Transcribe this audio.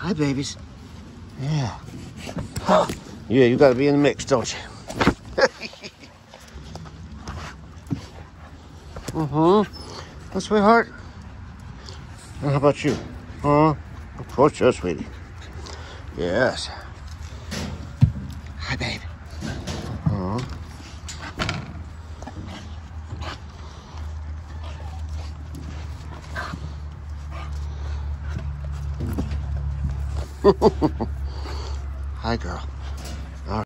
Hi, babies. Yeah. Huh. Yeah, you gotta be in the mix, don't you? Mm-hmm. Sweetheart. And how about you? Huh? Of course, you're sweetie. Yes. Hi, babe. Hi, girl.